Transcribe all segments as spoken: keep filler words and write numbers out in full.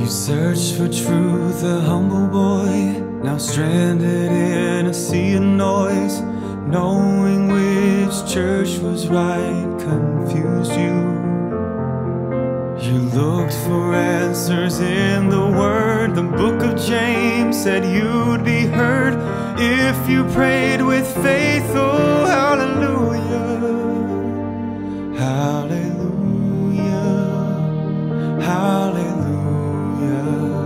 searched for truth, a humble boy, now stranded in a sea of noise. Knowing which church was right confused you. You looked for answers in the Word. The book of James said you'd be heard if you prayed with faith. Oh, hallelujah, hallelujah, hallelujah,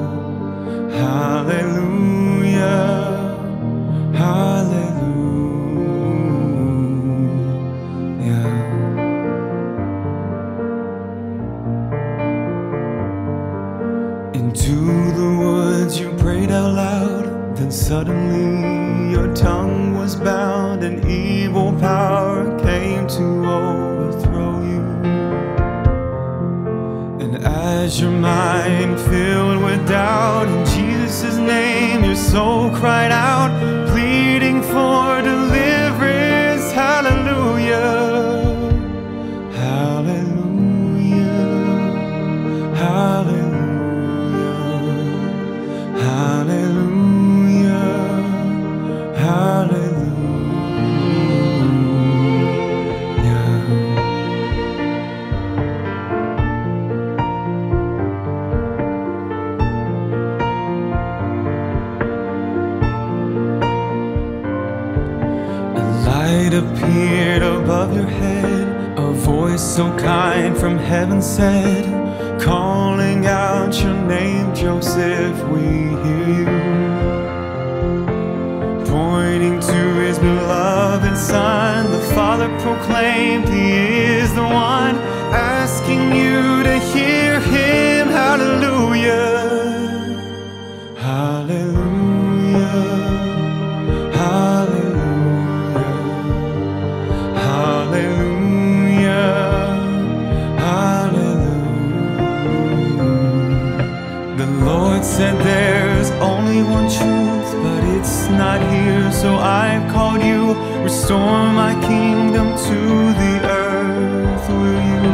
hallelujah, hallelujah. Into the woods you prayed out loud, then suddenly your tongue was bound, and evil power came to overthrow you. And as your mind filled with doubt, in Jesus' name your soul cried out, pleading for deliverance. Hallelujah, hallelujah, hallelujah, hallelujah, hallelujah. A light appeared above your head, a voice so kind from heaven said, calling out your name, Joseph, we hear you. Pointing to his beloved Son, the Father proclaimed he is the one, asking you to hear him. Hallelujah, hallelujah, hallelujah, hallelujah, hallelujah. The Lord said there's only one truth, but it's not here, so I've called you. Restore my kingdom to the earth, will you?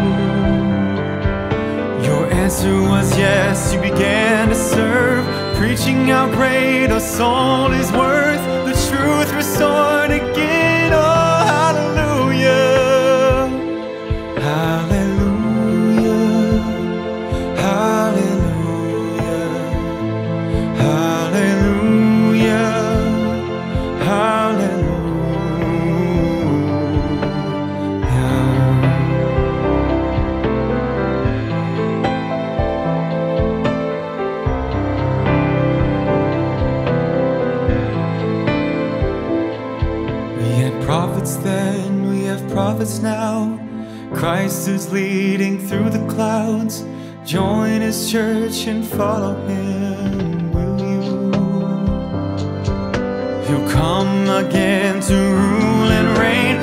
Your answer was yes, you began to serve, preaching how great a soul is worth. The truth restored again, oh hallelujah, hallelujah, hallelujah, hallelujah, hallelujah. We had prophets then, we have prophets now. Christ is leading through the clouds. Join his church and follow him, will you? He'll come again to rule and reign.